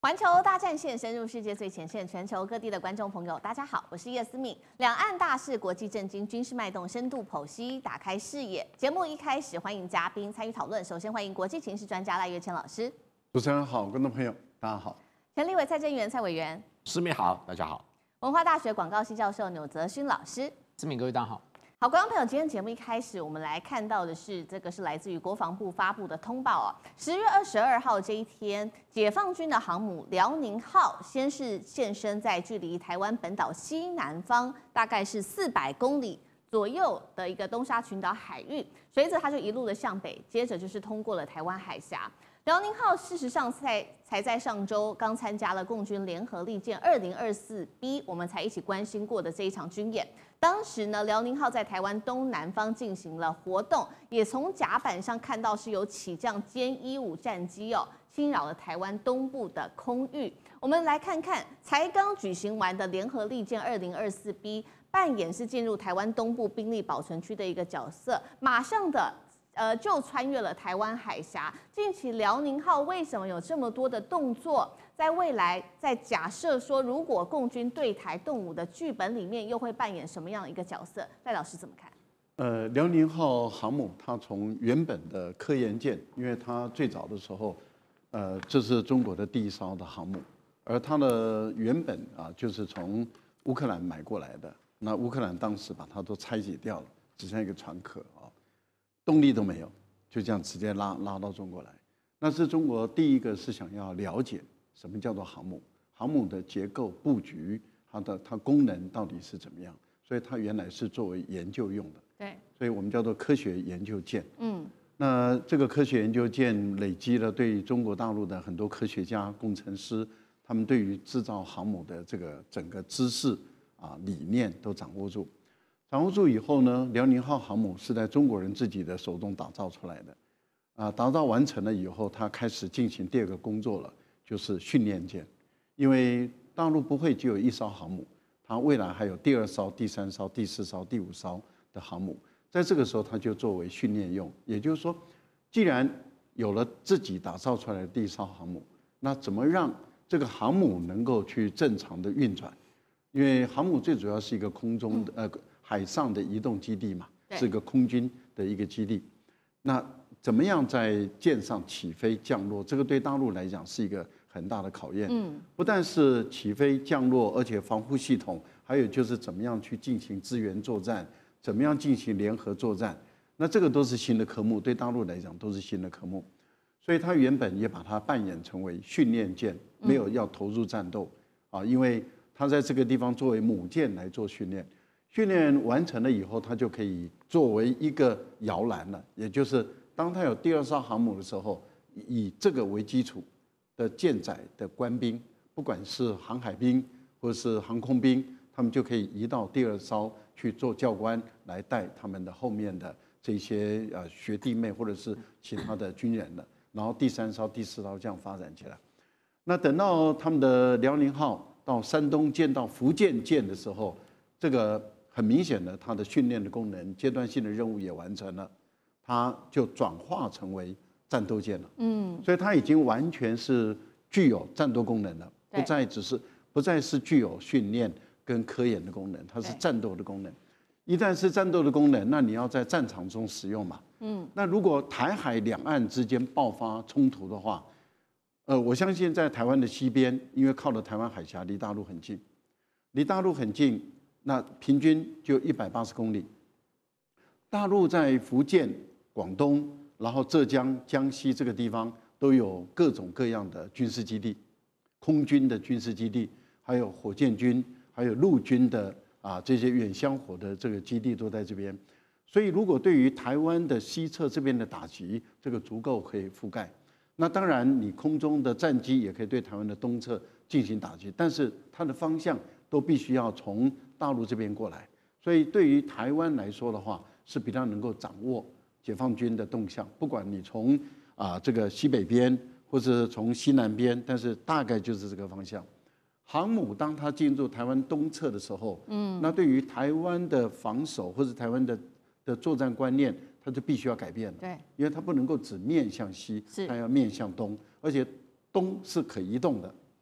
环球大战线深入世界最前线，全球各地的观众朋友，大家好，我是叶思敏。两岸大事、国际震惊、军事脉动，深度剖析，打开视野。节目一开始，欢迎嘉宾参与讨论。首先欢迎国际情势专家赖岳谦老师。 主持人好，观众朋友大家好。 前立委蔡正元蔡委员。 思敏好，大家好。 文化大学广告系教授纽泽勋老师。 思敏各位大家好。 好，观众朋友，今天节目一开始，我们来看到的是，这个是来自于国防部发布的通报10月22号这一天，解放军的航母辽宁号先是现身在距离台湾本岛西南方大概是400公里左右的一个东沙群岛海域，随着它就一路的向北，接着就是通过了台湾海峡。辽宁号事实上才在上周刚参加了共军联合利剑2024B， 我们才一起关心过的这一场军演。当时呢，辽宁号在台湾东南方进行了活动，也从甲板上看到是有起降歼15战机侵扰了台湾东部的空域。我们来看看才刚举行完的联合利剑2024B， 扮演是进入台湾东部兵力保存区的一个角色，马上的就穿越了台湾海峡。近期辽宁号为什么有这么多的动作？在未来，在假设说如果共军对台动武的剧本里面，又会扮演什么样的一个角色？赖老师怎么看？ 辽宁号航母它从原本的科研舰，因为它最早的时候，这是中国的第一艘的航母，而它的原本就是从乌克兰买过来的。那乌克兰当时把它都拆解掉了，只剩一个船壳动力都没有，就这样直接拉到中国来。那是中国第一个是想要了解什么叫做航母，航母的结构布局，它功能到底是怎么样，所以它原来是作为研究用的。 对， 所以我们叫做科学研究舰。那这个科学研究舰累积了对中国大陆的很多科学家、工程师，他们对于制造航母的这个整个知识理念都掌握住。掌握住以后呢，辽宁号航母是在中国人自己的手中打造出来的，打造完成了以后，它开始进行第二个工作了，就是训练舰。因为大陆不会只有一艘航母，它未来还有第2艘、第3艘、第4艘、第5艘的航母，在这个时候它就作为训练用。也就是说，既然有了自己打造出来的第一艘航母，那怎么让这个航母能够去正常的运转？因为航母最主要是一个空中的海上的移动基地嘛，是一个空军的一个基地。那怎么样在舰上起飞降落？这个对大陆来讲是一个很大的考验。不但是起飞降落，而且防护系统，还有就是怎么样去进行支援作战，怎么样进行联合作战。那这个都是新的科目，对大陆来讲都是新的科目。所以它原本也把它扮演成为训练舰，没有要投入战斗因为它在这个地方作为母舰来做训练。训练完成了以后，它就可以作为一个摇篮了，也就是当它有第2艘航母的时候，以这个为基础的舰载的官兵，不管是航海兵或是航空兵，他们就可以移到第2艘去做教官，来带他们的后面的这些学弟妹或者是其他的军人了。然后第3艘、第4艘这样发展起来。那等到他们的辽宁号到山东舰到福建舰的时候，这个很明显的，它的训练的功能、阶段性的任务也完成了，它就转化成为战斗舰了。所以它已经完全是具有战斗功能了，不再是具有训练跟科研的功能，它是战斗的功能。一旦是战斗的功能，那你要在战场中使用嘛。那如果台海两岸之间爆发冲突的话，我相信在台湾的西边，因为靠了台湾海峡，离大陆很近，那平均就180公里。大陆在福建、广东，然后浙江、江西这个地方都有各种各样的军事基地，空军的军事基地，还有火箭军，还有陆军的这些远香火的这个基地都在这边。所以，如果对于台湾的西侧这边的打击，这个足够可以覆盖。那当然，你空中的战机也可以对台湾的东侧进行打击，但是它的方向都必须要从大陆这边过来。所以，对于台湾来说的话，是比较能够掌握解放军的动向，不管你从这个西北边，或者从西南边，但是大概就是这个方向。航母当它进入台湾东侧的时候，那对于台湾的防守或者台湾的作战观念，它就必须要改变了。 对， 因为它不能够只面向西，它要面向东，而且东是可移动的。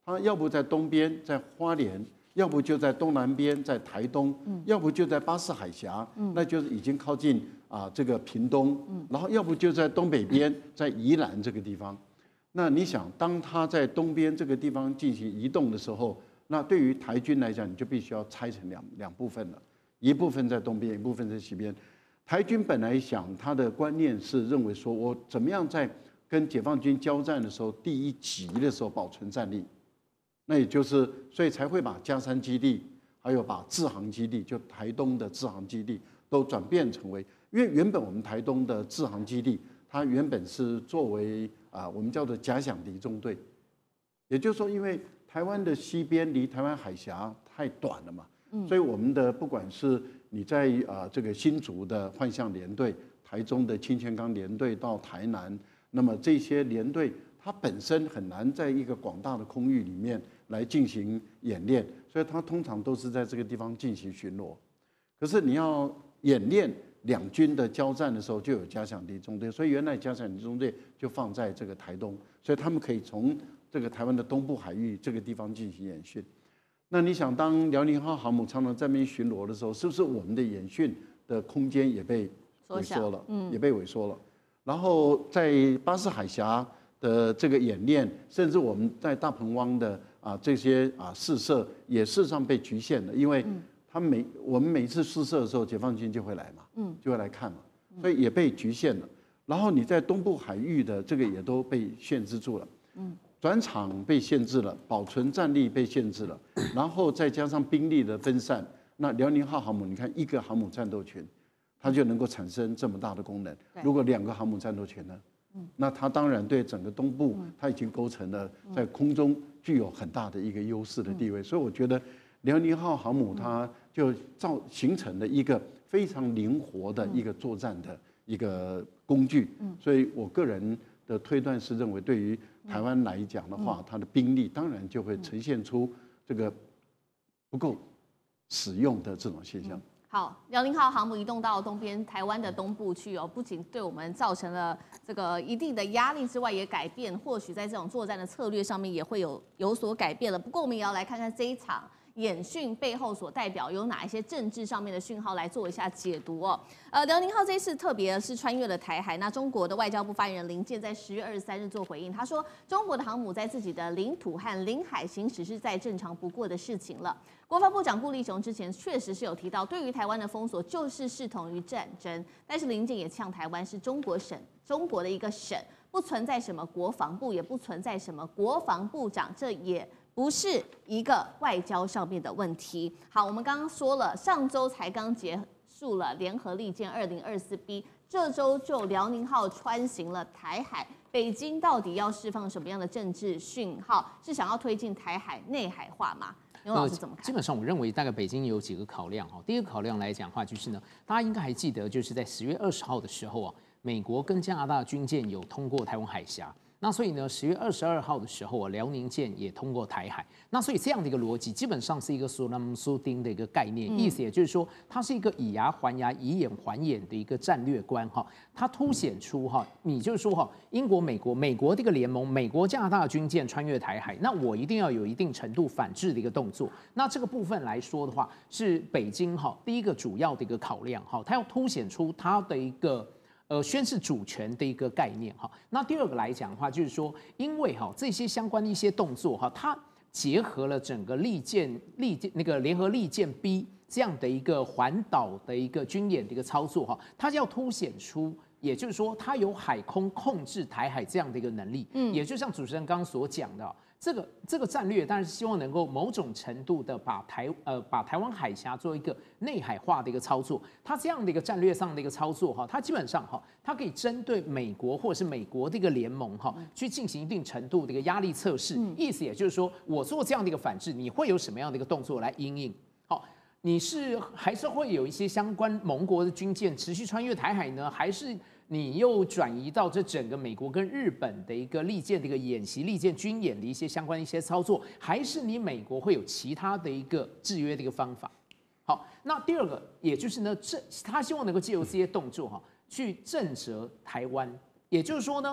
它要不在东边，在花莲，要不就在东南边，在台东，要不就在巴士海峡，那就是已经靠近这个屏东，然后要不就在东北边，在宜兰这个地方。那你想，当它在东边这个地方进行移动的时候，那对于台军来讲，你就必须要拆成两部分了，一部分在东边，一部分在西边。台军本来想他的观念是认为说，我怎么样在跟解放军交战的时候，第一击的时候保存战力，那也就是所以才会把嘉山基地，还有把制航基地，就台东的制航基地都转变成为，因为原本我们台东的制航基地，它原本是作为我们叫做假想敌中队，也就是说，因为台湾的西边离台湾海峡太短了嘛，所以我们的不管是你在这个新竹的幻象联队、台中的清泉岗联队到台南，那么这些联队它本身很难在一个广大的空域里面来进行演练，所以它通常都是在这个地方进行巡逻。可是你要演练两军的交战的时候，就有假想敌中队，所以原来假想敌中队就放在这个台东，所以他们可以从这个台湾的东部海域这个地方进行演训。那你想，当辽宁号航母常常在那边巡逻的时候，是不是我们的演训的空间也被萎缩了？也被萎缩了。然后在巴士海峡的这个演练，甚至我们在大鹏湾的这些试射，也事实上被局限了，因为我们每次试射的时候，解放军就会来嘛，就会来看嘛，所以也被局限了。然后你在东部海域的这个也都被限制住了。转场被限制了，保存战力被限制了，然后再加上兵力的分散，那辽宁号航母，你看一个航母战斗群，它就能够产生这么大的功能。如果2个航母战斗群呢，那它当然对整个东部，它已经构成了在空中具有很大的一个优势的地位。所以我觉得辽宁号航母它就形成了一个非常灵活的一个作战的一个工具。所以我个人的推断是认为，对于台湾来讲的话，它的兵力当然就会呈现出这个不够使用的这种现象。 好，辽宁号航母移动到东边台湾的东部去哦，不仅对我们造成了这个一定的压力之外，也改变，或许在这种作战的策略上面也会有所改变了。不过我们也要来看看这一场演训背后所代表有哪一些政治上面的讯号，来做一下解读哦。辽宁号这一次特别是穿越了台海，那中国的外交部发言人林健在10月23日做回应，他说中国的航母在自己的领土和领海行驶是再正常不过的事情了。国防部长顾立雄之前确实是有提到，对于台湾的封锁就是视同于战争，但是林健也呛台湾是中国的一个省，不存在什么国防部，也不存在什么国防部长，这也不是一个外交上面的问题。好，我们刚刚说了，上周才刚结束了联合利剑 2024B， 这周就辽宁号穿行了台海，北京到底要释放什么样的政治讯号？是想要推进台海内海化吗？牛老师怎么看？ 基本上，我认为大概北京有几个考量哈。第一个考量来讲的话，就是呢，大家应该还记得，就是在10月20号的时候啊，美国跟加拿大军舰有通过台湾海峡。那所以呢，10月22号的时候啊，辽宁舰也通过台海。那所以这样的一个逻辑，基本上是一个苏拉苏丁的一个概念，意思也就是说，它是一个以牙还牙、以眼还眼的一个战略观哈。它凸显出哈，你就是说哈，英国、美国这个联盟，美国、加拿大军舰穿越台海，那我一定要有一定程度反制的一个动作。那这个部分来说的话，是北京哈第一个主要的一个考量哈，它要凸显出它的一个。宣示主权的一个概念哈。那第二个来讲的话，就是说，因为哈这些相关的一些动作哈，它结合了整个那个联合利剑 B 这样的一个环岛的一个军演的一个操作哈，它要凸显出。也就是说，它有海空控制台海这样的一个能力，也就像主持人刚刚所讲的，这个战略当然是希望能够某种程度的把台湾海峡做一个内海化的一个操作。它这样的一个战略上的一个操作哈，它基本上哈，它可以针对美国或者是美国的一个联盟哈，去进行一定程度的一个压力测试。意思也就是说，我做这样的一个反制，你会有什么样的一个动作来因应？好。你还是会有一些相关盟国的军舰持续穿越台海呢，还是你又转移到这整个美国跟日本的一个利剑的一个演习、利剑军演的一些相关的一些操作，还是你美国会有其他的一个制约的一个方法？好，那第二个，也就是呢，他希望能够借由这些动作哈，去震慑台湾，也就是说呢。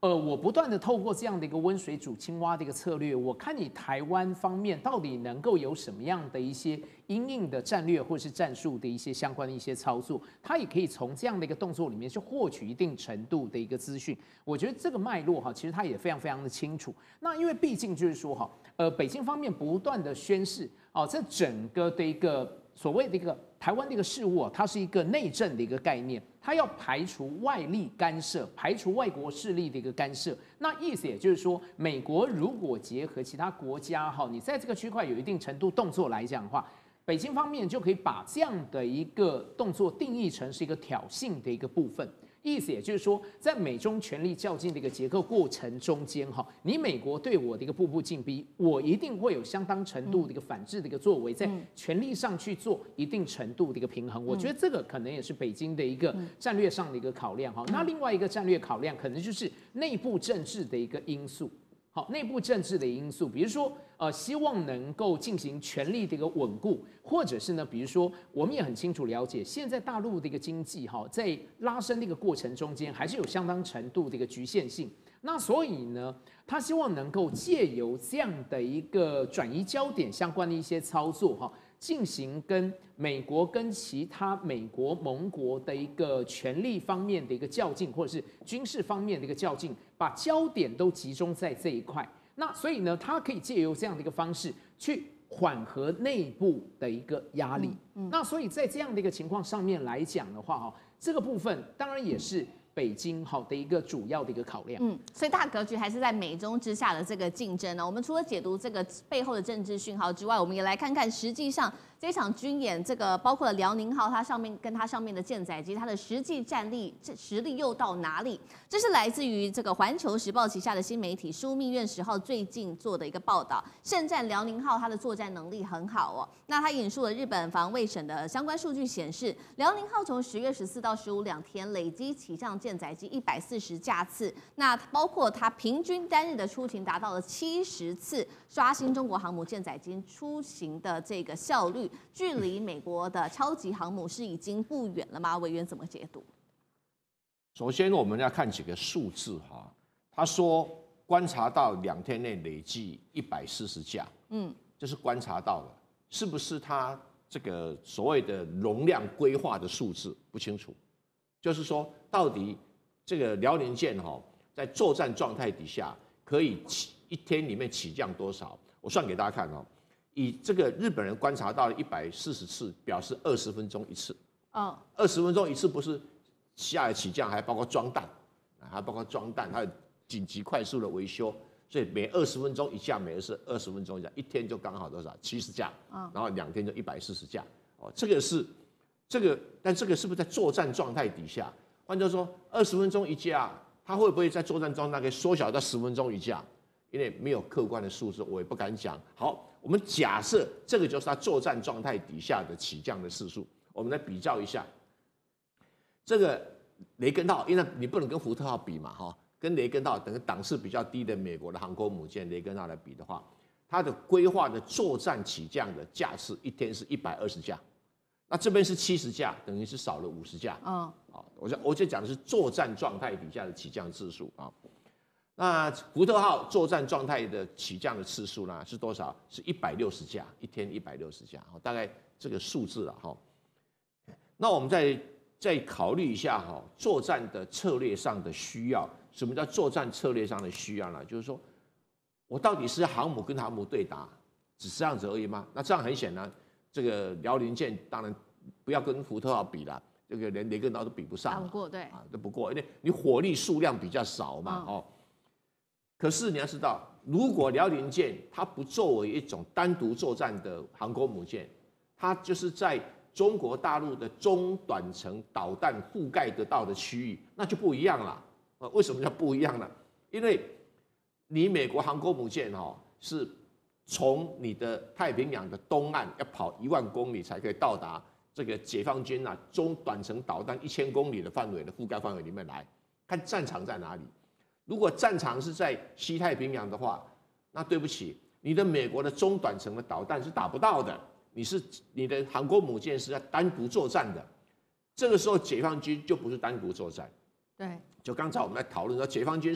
我不断的透过这样的一个温水煮青蛙的一个策略，我看你台湾方面到底能够有什么样的一些因应的战略或是战术的一些相关的一些操作，他也可以从这样的一个动作里面去获取一定程度的一个资讯。我觉得这个脉络哈，其实他也非常非常的清楚。那因为毕竟就是说哈，北京方面不断的宣示哦，这整个的一个所谓的一个台湾的一个事务啊，它是一个内政的一个概念，它要排除外力干涉，排除外国势力的一个干涉。那意思也就是说，美国如果结合其他国家哈，你在这个区块有一定程度动作来讲的话，北京方面就可以把这样的一个动作定义成是一个挑衅的一个部分。意思也就是说，在美中权力较劲的一个结构过程中间，哈，你美国对我的一个步步进逼，我一定会有相当程度的一个反制的一个作为，在权力上去做一定程度的一个平衡。我觉得这个可能也是北京的一个战略上的一个考量，哈。那另外一个战略考量，可能就是内部政治的一个因素。好，内部政治的因素，比如说，希望能够进行权力的一个稳固，或者是呢，比如说，我们也很清楚了解，现在大陆的一个经济哈，在拉升的一个过程中间，还是有相当程度的一个局限性。那所以呢，他希望能够借由这样的一个转移焦点相关的一些操作哈，进行跟美国跟其他美国盟国的一个权力方面的一个较劲，或者是军事方面的一个较劲，把焦点都集中在这一块。那所以呢，它可以借由这样的一个方式去缓和内部的一个压力。那所以在这样的一个情况上面来讲的话，哈，这个部分当然也是北京好的一个主要的一个考量。 所以大格局还是在美中之下的这个竞争呢。我们除了解读这个背后的政治讯号之外，我们也来看看实际上这场军演，这个包括了辽宁号，它上面跟它上面的舰载机，它的实际战力实力又到哪里？这是来自于这个环球时报旗下的新媒体枢密院10号最近做的一个报道。胜战辽宁号它的作战能力很好哦。那它引述了日本防卫省的相关数据显示，辽宁号从10月14到152天累积起降舰载机140架次，那包括它平均单日的出勤达到了70次，刷新中国航母舰载机出行的这个效率。距离美国的超级航母是已经不远了吗？委员怎么解读？ 首先，我们要看几个数字哈。他说观察到2天内累计140架，这是观察到的，是不是他这个所谓的容量规划的数字不清楚？就是说，到底这个辽宁舰哈在作战状态底下可以一天里面起降多少？我算给大家看哦。以这个日本人观察到的140次，表示20分钟一次。20分钟一次不是下来起降，还包括装弹，还包括装弹，还有紧急快速的维修，所以每20分钟一架，每是20分钟一架，一天就刚好多少70架，然后2天就140架。这个是这个，但这个是不是在作战状态底下？换句话说，20分钟一架，它会不会在作战状态可以缩小到10分钟一架？因为没有客观的数字，我也不敢讲。好，我们假设这个就是它作战状态底下的起降的次数，我们来比较一下。这个雷根号，因为你不能跟福特号比嘛，哈，跟雷根号等档次比较低的美国的航空母舰雷根号来比的话，它的规划的作战起降的架次一天是120架，那这边是70架，等于是少了50架。我就讲的是作战状态底下的起降次数啊。那福特号作战状态的起降的次数呢是多少？是160架，一天160架，大概这个数字了哈。那我们再考虑一下哈，作战的策略上的需要。什么叫作战策略上的需要呢？就是说我到底是航母跟航母对打，只是这样子而已吗？那这样很显然，这个辽宁舰当然不要跟福特号比了，这个连雷根号都比不上， 打不过，对啊，都不过，因为你火力数量比较少嘛，可是你要知道，如果辽宁舰它不作为一种单独作战的航空母舰，它就是在中国大陆的中短程导弹覆盖得到的区域，那就不一样了。为什么叫不一样呢？因为你美国航空母舰是从你的太平洋的东岸要跑1万公里才可以到达这个解放军中短程导弹1000公里的范围的覆盖范围里面来，看战场在哪里。如果战场是在西太平洋的话，那对不起，你的美国的中短程的导弹是打不到的，你的航空母舰是要单独作战的。这个时候解放军就不是单独作战， 对， 就刚才我们在讨论说，解放军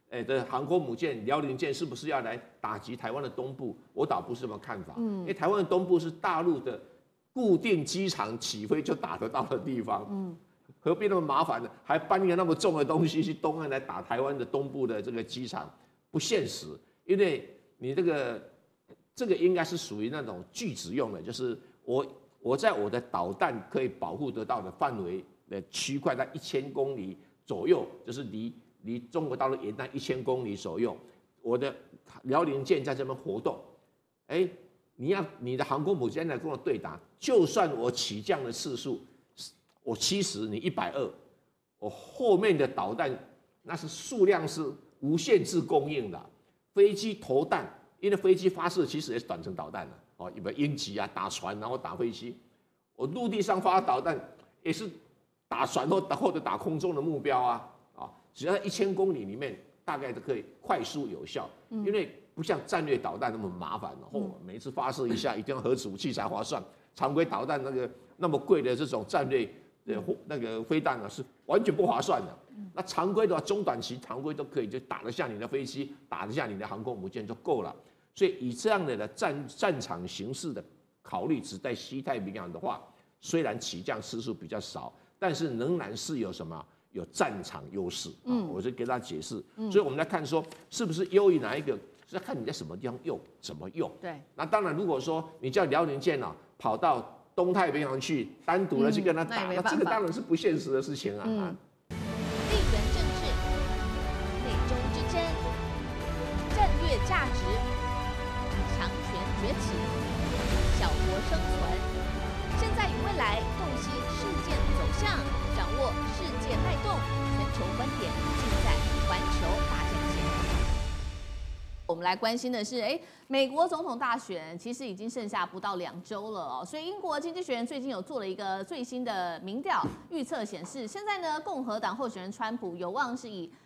的航空母舰辽宁舰是不是要来打击台湾的东部？我倒不是这么看法，因为台湾的东部是大陆的固定机场起飞就打得到的地方，何必那么麻烦呢？还搬一个那么重的东西去东岸来打台湾的东部的这个机场，不现实。因为你这个应该是属于那种拒止用的，就是我在我的导弹可以保护得到的范围的区块在1000公里左右，就是离中国大陆沿岸1000公里左右，我的辽宁舰在这边活动，你的航空母舰来跟我对打，就算我起降的次数我70，你120，我后面的导弹那是数量是无限制供应的，飞机投弹，因为飞机发射其实也是短程导弹的哦，有没有鹰击啊，打船然后打飞机，我陆地上发导弹也是打船或者打空中的目标啊。只要在1000公里里面，大概都可以快速有效，因为不像战略导弹那么麻烦每一次发射一下一定要核子武器才划算，常规导弹那么贵的这种战略那个飞弹是完全不划算的。那常规的话，中短期常规都可以，就打得下你的飞机，打得下你的航空母舰就够了。所以以这样的战场形势的考虑，只在西太平洋的话，虽然起降次数比较少，但是仍然是有什么？有战场优势我就给大家解释。所以我们来看说，是不是优于哪一个，是要看你在什么地方用，怎么用。 对。 那当然，如果说你叫辽宁舰跑到东太平洋去，单独的去跟他打，那这个当然是不现实的事情啊。 地缘政治、内中之争、战略价值、强权崛起、小国生存，现在与未来洞悉事件走向。掌握世界脉动，全球观点尽在环球大战线。 我们来关心的是，美国总统大选其实已经剩下不到2周了所以英国经济学人最近有做了一个最新的民调预测，显示现在呢，共和党候选人川普有望是以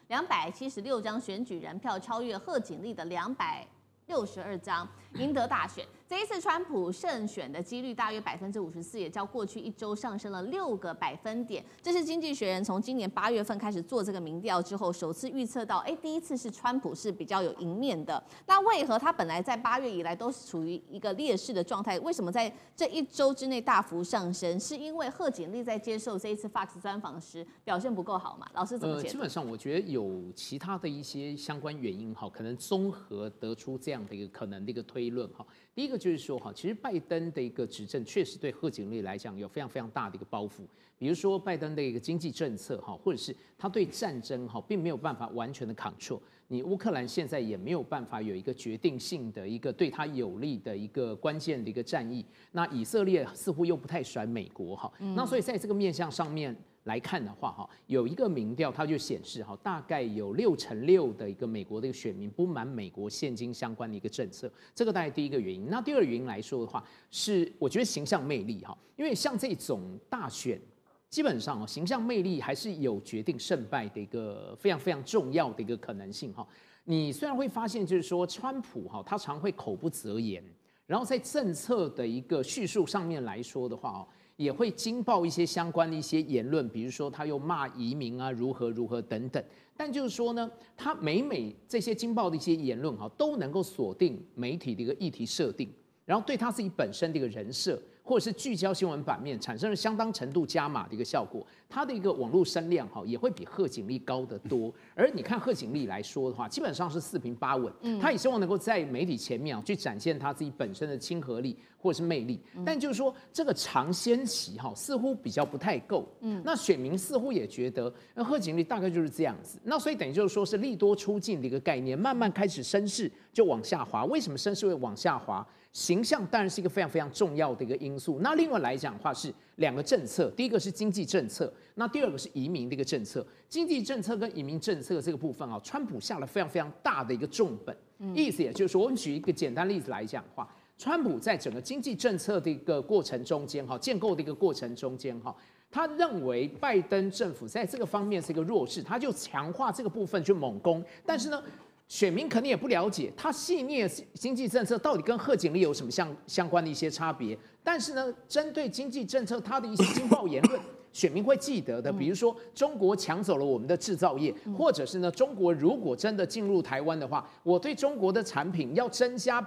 276张选举人票超越贺锦丽的262张，赢得大选。这一次川普胜选的几率大约54%，也较过去1周上升了6个百分点。这是经济学人从今年8月份开始做这个民调之后，首次预测到，第一次是川普是比较有赢面的。那为何他本来在8月以来都是处于一个劣势的状态？为什么在这1周之内大幅上升？是因为贺锦丽在接受这一次 Fox 专访时表现不够好嘛？老师怎么解读？ 基本上我觉得有其他的一些相关原因可能综合得出这样的一个可能的一个推论第一个就是说其实拜登的一个执政确实对贺锦丽来讲有非常非常大的一个包袱，比如说拜登的一个经济政策或者是他对战争并没有办法完全的 control， 你乌克兰现在也没有办法有一个决定性的一个对他有利的一个关键的一个战役，那以色列似乎又不太甩美国那所以在这个面向上面来看的话有一个民调它就显示大概有6%的一个美国的一个选民不满美国现今相关的一个政策，这个大概第一个原因。那第二个原因来说的话，是我觉得形象魅力因为像这种大选基本上形象魅力还是有决定胜败的一个非常非常重要的一个可能性你虽然会发现就是说川普他常会口不择言，然后在政策的一个叙述上面来说的话也会惊爆一些相关的一些言论，比如说他又骂移民啊，如何如何等等。但就是说呢，他每这些惊爆的一些言论都能够锁定媒体的一个议题设定，然后对他自己本身的一个人设，或者是聚焦新闻版面，产生了相当程度加码的一个效果。他的一个网络声量也会比贺锦丽高得多。而你看贺锦丽来说的话，基本上是4平8稳，他也希望能够在媒体前面去展现他自己本身的亲和力或者是魅力。但就是说这个尝鲜期似乎比较不太够。那选民似乎也觉得贺锦丽大概就是这样子。那所以等于就是说是利多出尽的一个概念，慢慢开始声势就往下滑。为什么声势会往下滑？形象当然是一个非常非常重要的一个因素。那另外来讲的话是2个政策，第一个是经济政策，那第2个是移民的一个政策。经济政策跟移民政策这个部分川普下了非常非常大的一个重本。意思也就是说，我们举一个简单例子来讲的话，川普在整个经济政策的一个过程中间建构的一个过程中间他认为拜登政府在这个方面是一个弱势，他就强化这个部分去猛攻。但是呢，选民肯定也不了解他细腻的经济政策到底跟贺锦丽有什么相关的一些差别。但是呢，针对经济政策他的一些惊爆言论， 选民会记得的，比如说中国抢走了我们的制造业，或者是呢，中国如果真的进入台湾的话，我对中国的产品要增加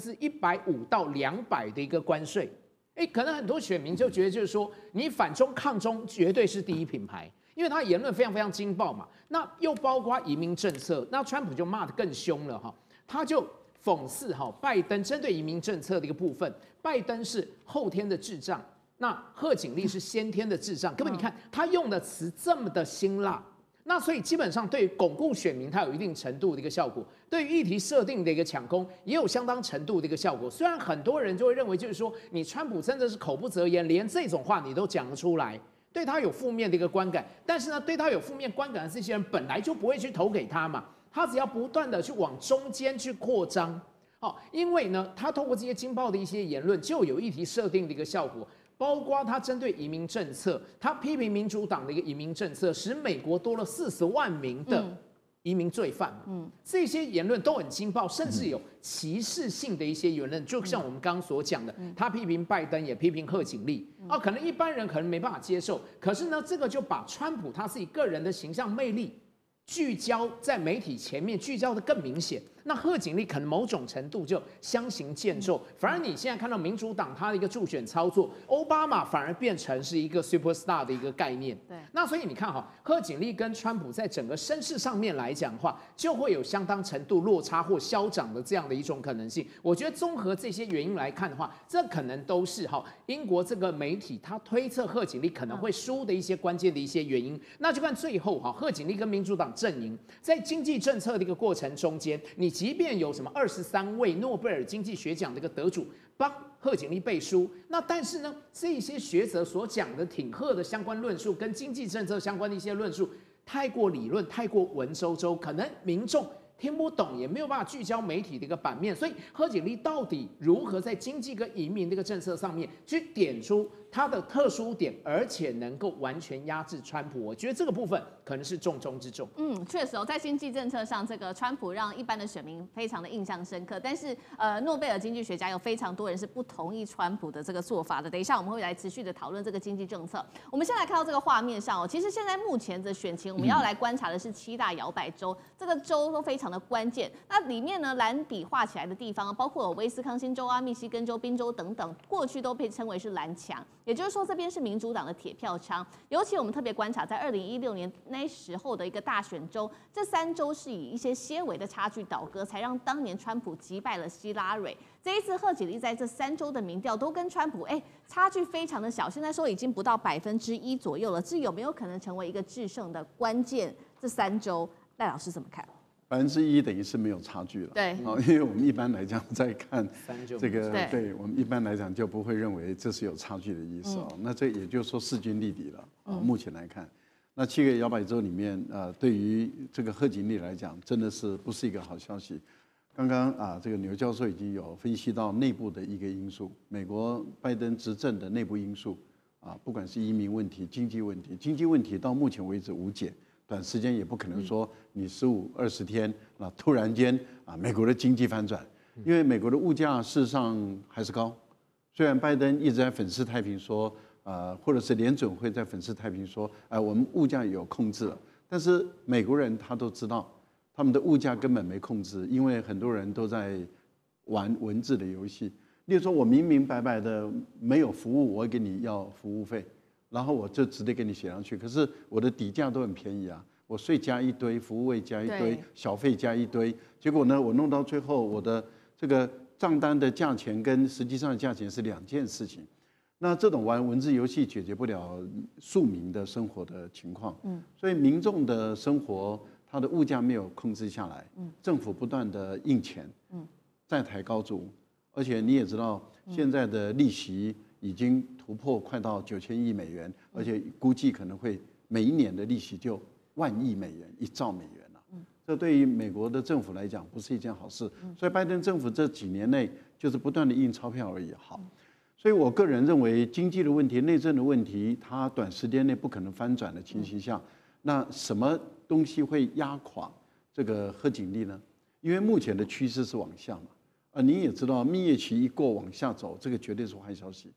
150%到200%的一个关税。可能很多选民就觉得就是说，你反中抗中绝对是第一品牌。因为他言论非常非常劲爆嘛，那又包括移民政策，那川普就骂得更凶了哈，他就讽刺哈拜登针对移民政策的一个部分，拜登是后天的智障，那贺锦丽是先天的智障，各位你看他用的词这么的辛辣，那所以基本上对巩固选民它有一定程度的一个效果，对于议题设定的一个抢攻也有相当程度的一个效果。虽然很多人就会认为就是说你川普真的是口不择言，连这种话你都讲得出来。对他有负面的一个观感，但是呢，对他有负面观感的这些人本来就不会去投给他嘛，他只要不断的去往中间去扩张，因为呢，他透过这些惊爆的一些言论，就有议题设定的一个效果，包括他针对移民政策，他批评民主党的一个移民政策，使美国多了40万名的移民罪犯，这些言论都很劲爆，甚至有歧视性的一些言论，就像我们刚刚所讲的，他批评拜登，也批评贺锦丽，可能一般人可能没办法接受，可是呢，这个就把川普他自己个人的形象魅力聚焦在媒体前面，聚焦的更明显。那贺锦丽可能某种程度就相形见绌，反而你现在看到民主党他的一个助选操作，奥巴马反而变成是一个 superstar 的一个概念。 对， 那所以你看贺锦丽跟川普在整个声势上面来讲的话，就会有相当程度落差或消长的这样的一种可能性。我觉得综合这些原因来看的话，这可能都是英国这个媒体他推测贺锦丽可能会输的一些关键的一些原因。那就看最后贺锦丽跟民主党阵营在经济政策的一个过程中间，你即便有什么23位诺贝尔经济学奖的一个得主帮贺锦丽背书，那但是呢，这些学者所讲的挺贺的相关论述，跟经济政策相关的一些论述，太过理论，太过文绉绉，可能民众听不懂，也没有办法聚焦媒体的一个版面。所以贺锦丽到底如何在经济跟移民这个政策上面去点出它的特殊点，而且能够完全压制川普，我觉得这个部分可能是重中之重。 确实在经济政策上，这个川普让一般的选民非常的印象深刻。但是诺贝尔经济学家有非常多人是不同意川普的这个做法的。等一下我们会来持续的讨论这个经济政策。我们先来看到这个画面上其实现在目前的选情，我们要来观察的是7大摇摆州，这个州都非常的关键。那里面呢，蓝笔画起来的地方，包括有威斯康星州密西根州、宾州等等，过去都被称为是蓝墙。也就是说，这边是民主党的铁票仓。尤其我们特别观察，在2016年那时候的一个大选州，这3州是以一些些微的差距倒戈，才让当年川普击败了希拉蕊。这一次贺锦丽在这3州的民调都跟川普差距非常的小，现在说已经不到1%左右了。这有没有可能成为一个制胜的关键？这3州，赖老师怎么看 ？1%等于是没有差距了。 对， 因为我们一般来讲在看这个，对我们一般来讲就不会认为这是有差距的意思那这也就是说势均力敌了目前来看，那7个摇摆州里面对于这个贺锦丽来讲，真的是不是一个好消息。刚刚这个牛教授已经有分析到内部的一个因素，美国拜登执政的内部因素不管是移民问题、经济问题，经济问题到目前为止无解。短时间也不可能说你15、20天，那突然间美国的经济反转，因为美国的物价事实上还是高。虽然拜登一直在粉饰太平说，或者是联准会在粉饰太平说，我们物价有控制了，但是美国人他都知道，他们的物价根本没控制，因为很多人都在玩文字的游戏。例如说，我明明白白的没有服务，我给你要服务费。然后我就直接给你写上去，可是我的底价都很便宜我税加一堆，服务费加一堆，小费加一堆，结果呢，我弄到最后，我的这个账单的价钱跟实际上的价钱是2件事情。那这种玩文字游戏解决不了庶民的生活的情况，所以民众的生活，它的物价没有控制下来，政府不断的印钱，债台高筑，而且你也知道，现在的利息已经突破快到9000亿美元，而且估计可能会每一年的利息就10000亿美元，1兆美元了。这对于美国的政府来讲不是一件好事。所以拜登政府这几年内就是不断的印钞票而已。好，所以我个人认为经济的问题、内政的问题，它短时间内不可能翻转的情形下，那什么东西会压垮这个贺锦丽呢？因为目前的趋势是往下嘛。你也知道蜜月期一过往下走，这个绝对是坏消息。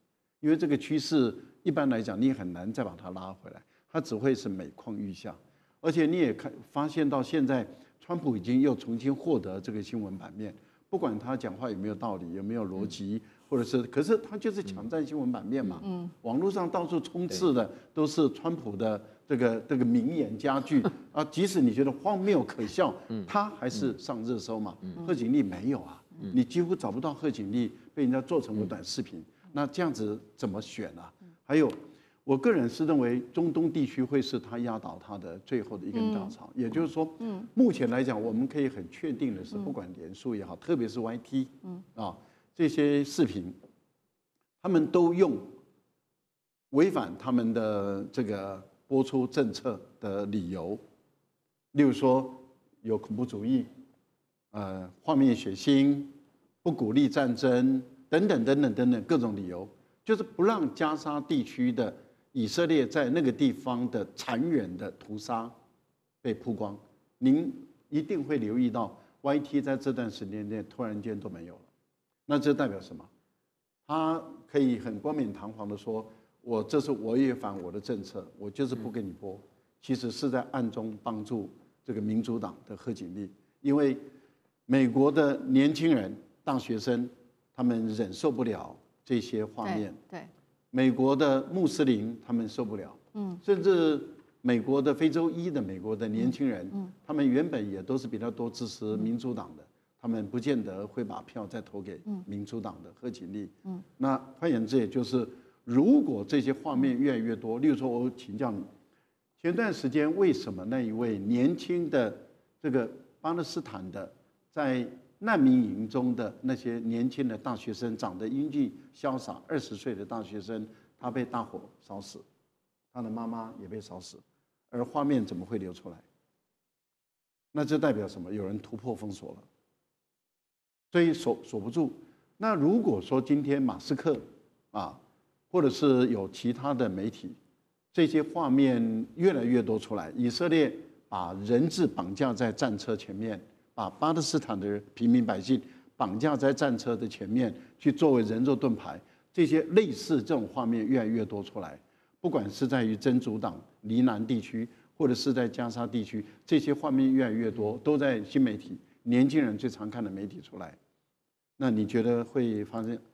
因为这个趋势一般来讲你很难再把它拉回来，它只会是每况愈下。而且你也发现到现在，川普已经又重新获得这个新闻版面，不管他讲话有没有道理，有没有逻辑，或者是，可是他就是抢占新闻版面嘛。网络上到处充斥的都是川普的这个名言佳句啊，即使你觉得荒谬可笑，他还是上热搜嘛。贺锦丽没有啊，你几乎找不到贺锦丽被人家做成个短视频，那这样子怎么选啊？还有。我个人是认为中东地区会是他压倒他的最后的一根稻草，也就是说，目前来讲，我们可以很确定的是，不管脸书也好，特别是 YT，这些视频，他们都用违反他们的这个播出政策的理由，例如说有恐怖主义，画面血腥，不鼓励战争等等各种理由，就是不让加沙地区的以色列在那个地方的残忍的屠杀被曝光。您一定会留意到 YT 在这段时间内突然间都没有了，那这代表什么？他可以很冠冕堂皇的说，这是我违反我的政策，我就是不给你播，其实是在暗中帮助这个民主党的贺锦丽，因为美国的年轻人、大学生，他们忍受不了这些画面， 对， 美国的穆斯林他们受不了，甚至美国的非洲裔的美国的年轻人，他们原本也都是比较多支持民主党的，他们不见得会把票再投给民主党的贺锦丽。那换言之，也就是如果这些画面越来越多，例如说，我请教你，前段时间为什么那一位年轻的这个巴勒斯坦的在难民营中的那些年轻的大学生，长得英俊潇洒，20岁的大学生，他被大火烧死，他的妈妈也被烧死，而画面怎么会流出来？那这代表什么？有人突破封锁了，所以锁不住。那如果说今天马斯克啊，或者是有其他的媒体，这些画面越来越多出来，以色列把人质绑架在战车前面，把巴勒斯坦的平民百姓绑架在战车的前面，去作为人肉盾牌，这些类似这种画面越来越多出来，不管是在于真主党黎南地区，或者是在加沙地区，这些画面越来越多，都在新媒体、年轻人最常看的媒体出来。那你觉得会发生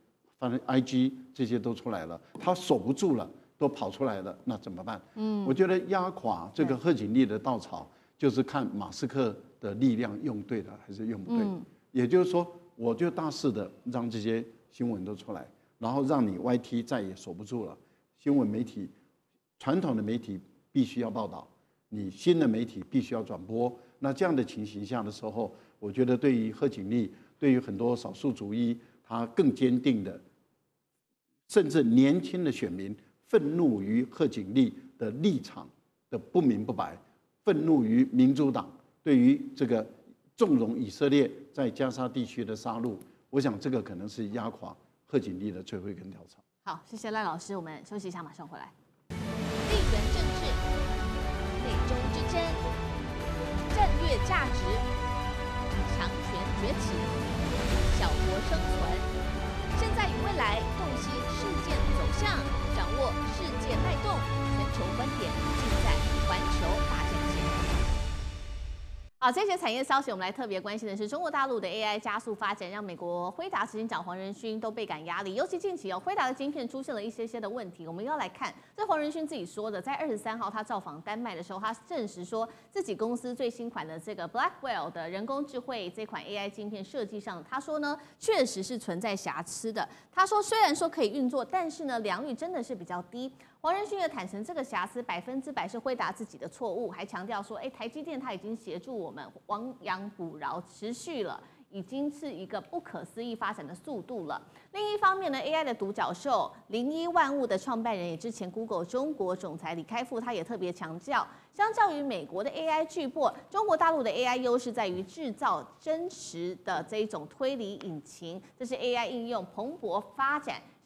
IG 这些都出来了，他守不住了，都跑出来了，那怎么办？我觉得压垮这个贺锦丽的稻草，就是看马斯克的力量用对了还是用不对。也就是说，我就大肆的让这些新闻都出来，然后让你 YT 再也守不住了。新闻媒体、传统的媒体必须要报道，你新的媒体必须要转播。那这样的情形下的时候，我觉得对于贺锦丽，对于很多少数族裔，他更坚定的，甚至年轻的选民愤怒于贺锦丽的立场的不明不白，愤怒于民主党对于这个纵容以色列在加沙地区的杀戮，我想这个可能是压垮贺锦丽的最后一根稻草。 好，谢谢赖老师，我们休息一下，马上回来。 地缘政治、美中之争、战略价值、强权崛起、小国生存，现在与未来洞悉事件走向，掌握世界脉动，全球观点尽在环球大战线。 好，这些产业消息，我们来特别关心的是中国大陆的 AI 加速发展，让美国辉达执行长黄仁勋都倍感压力。尤其近期辉达的晶片出现了一些的问题，我们要来看，这黄仁勋自己说的，在23号他造访丹麦的时候，他证实说自己公司最新款的这个 Blackwell 的人工智慧这款 AI 晶片设计上，他说呢，确实是存在瑕疵的。他说虽然说可以运作，但是呢，良率真的是比较低。黄仁勋也坦诚，这个瑕疵100%是辉达自己的错误，还强调说，台积电它已经协助我们亡羊补牢，持续了，已经是一个不可思议发展的速度了。另一方面呢 ，AI 的独角兽01万物的创办人，也之前 Google 中国总裁李开复，他也特别强调，相较于美国的 AI 巨擘，中国大陆的 AI 优势在于制造真实的这一种推理引擎，这是 AI 应用蓬勃发展。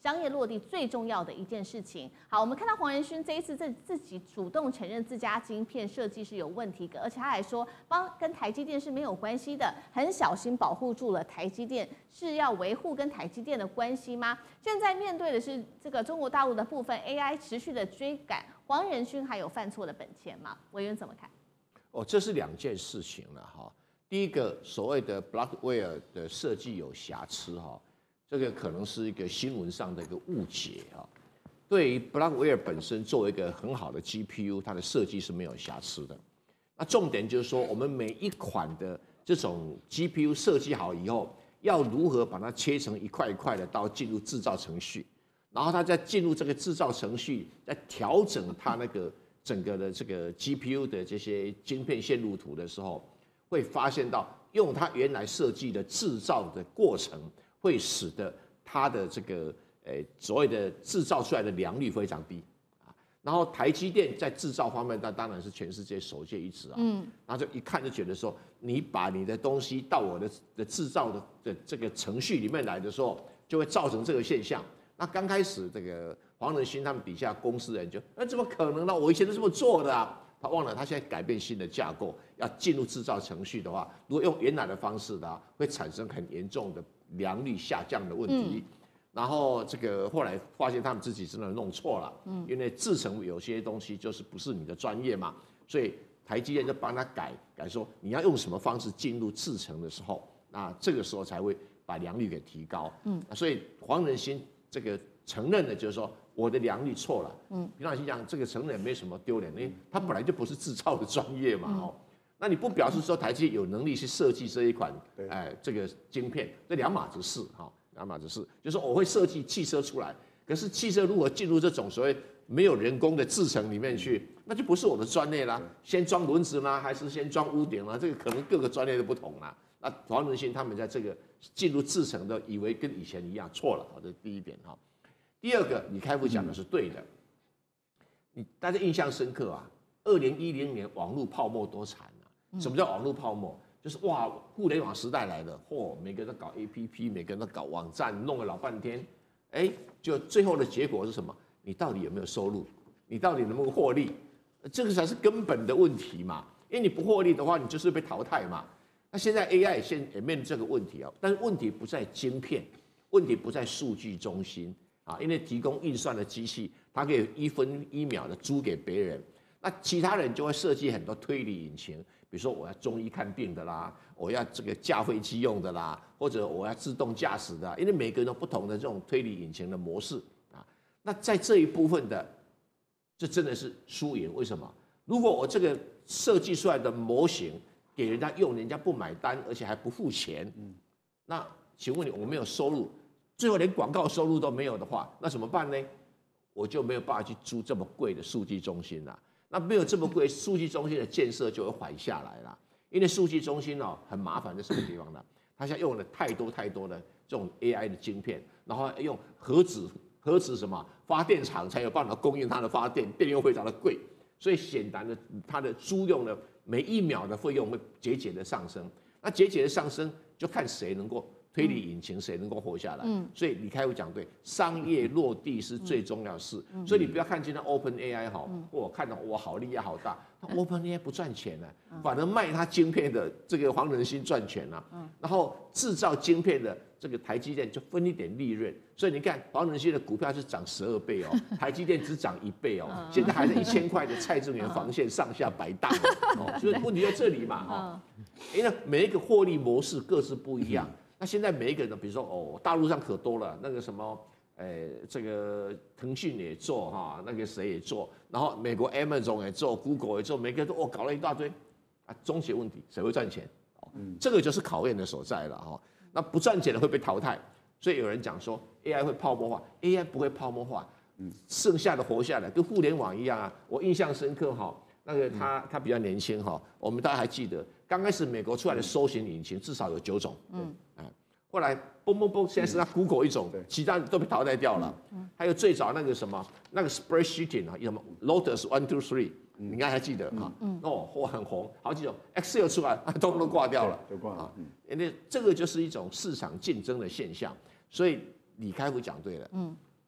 商业落地最重要的一件事情。好，我们看到黄仁勋这一次自己主动承认自家晶片设计是有问题的，而且他还说跟台积电是没有关系的，很小心保护住了台积电，是要维护跟台积电的关系吗？现在面对的是这个中国大陆的部分 AI 持续的追赶，黄仁勋还有犯错的本钱吗？委员怎么看？ 这是2件事情了哈。第一个，所谓的 Blackwell 的设计有瑕疵哈，这个可能是一个新闻上的一个误解哈。对于 Blackwell 本身作为一个很好的 GPU， 它的设计是没有瑕疵的。那重点就是说，我们每一款的这种 GPU 设计好以后，要如何把它切成一块一块的，到进入制造程序，然后它再进入这个制造程序，再调整它那个整个的这个 GPU 的这些晶片线路图的时候，会发现到用它原来设计的制造的过程，会使得它的这个所谓的制造出来的良率非常低啊。然后台积电在制造方面，那当然是全世界首届一指啊。然后就一看就觉得说，你把你的东西到我的制造的这个程序里面来的时候，就会造成这个现象。那刚开始这个黄仁勋他们底下公司人就，怎么可能呢？我以前都这么做的啊。他忘了，他现在改变新的架构，要进入制造程序的话，如果用原来的方式的话，会产生很严重的良率下降的问题。然后这个后来发现他们自己真的弄错了，因为制程有些东西就是不是你的专业嘛，所以台积电就帮他改说你要用什么方式进入制程的时候，那这个时候才会把良率给提高。所以黄仁勋这个承认的就是说，我的良率错了。平常心讲，这个承认没什么丢脸，因为他本来就不是制造的专业嘛。那你不表示说台积电有能力去设计这一款，这个晶片，这2码子事哈，2码子事。就是说我会设计汽车出来，可是汽车如果进入这种所谓没有人工的制程里面去，那就不是我的专业啦。先装轮子呢，还是先装屋顶呢？这个可能各个专业都不同啦。那黄仁勋他们在这个进入制程的，以为跟以前一样，错了。这是第一点哈。第二个，李开复讲的是对的。大家印象深刻啊，2010年网络泡沫多惨啊！什么叫网络泡沫？就是哇，互联网时代来了，每个人都搞 APP， 每个人都搞网站，弄了老半天，就最后的结果是什么？你到底有没有收入？你到底能不能获利？这个才是根本的问题嘛。因为你不获利的话，你就是被淘汰嘛。那现在 AI 也面临这个问题啊，但是问题不在晶片，问题不在数据中心。因为提供运算的机器，它可以1分1秒的租给别人，那其他人就会设计很多推理引擎，比如说我要中医看病的啦，我要这个驾飞机用的啦，或者我要自动驾驶的，因为每个人有不同的这种推理引擎的模式啊。那在这一部分的，这真的是输赢。为什么？如果我这个设计出来的模型给人家用，人家不买单，而且还不付钱，那请问你，我没有收入？最后连广告收入都没有的话，那怎么办呢？我就没有办法去租这么贵的数据中心了。那没有这么贵数据中心的建设就会缓下来了。因为数据中心很麻烦在什么地方呢？它现在用了太多的这种 AI 的晶片，然后用核子什么发电厂才有办法供应它的发电，电又非常的贵，所以显然的它的租用的每1秒的费用会节节的上升。那节节的上升，就看谁能够推理引擎谁能够活下来。所以李开复讲对，商业落地是最重要的事。所以你不要看今天 OpenAI 我看到我好厉害好大，OpenAI 不赚钱呢，反而卖它晶片的这个黄仁勋赚钱了。然后制造晶片的这个台积电就分一点利润。所以你看黄仁勋的股票是涨12倍哦，台积电只涨1倍哦，现在还在1000块的蔡正元防线上下摆荡哦，所以问题在这里嘛因为每一个获利模式各自不一样。那现在每一个人，比如说大陆上可多了，那个什么，这个腾讯也做那个谁也做，然后美国 Amazon 也做 ，Google 也做，每个人都搞了一大堆，终结问题，谁会赚钱？这个就是考验的所在了那不赚钱的会被淘汰，所以有人讲说 AI 会泡沫化 ，AI 不会泡沫化，剩下的活下来跟互联网一样啊。我印象深刻那个他比较年轻我们大家还记得，刚开始美国出来的搜寻引擎至少有9种，后来嘣，现在是Google 一种，其他都被淘汰掉了。还有最早那个什么那个 spreadsheeting 什么 Lotus 1 2 3，你应该还记得很红，好几种 Excel 出来，通通挂掉了， 都挂了。 因为这个就是一种市场竞争的现象，所以李开复讲对了，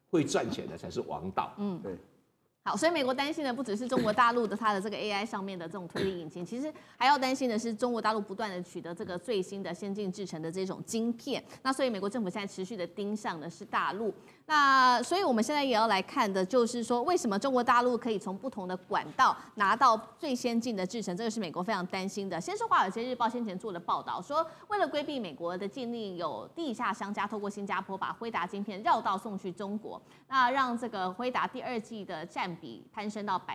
会赚钱的才是王道。 对。 好，所以美国担心的不只是中国大陆的它的这个 AI 上面的这种推理引擎，其实还要担心的是中国大陆不断的取得这个最新的先进制程的这种晶片。那所以美国政府现在持续的盯上的是大陆。那所以我们现在也要来看的就是说，为什么中国大陆可以从不同的管道拿到最先进的制程，这个是美国非常担心的。先是《华尔街日报》先前做的报道说，为了规避美国的禁令，有地下商家透过新加坡把辉达晶片绕道送去中国，那让这个辉达第二季的占比攀升到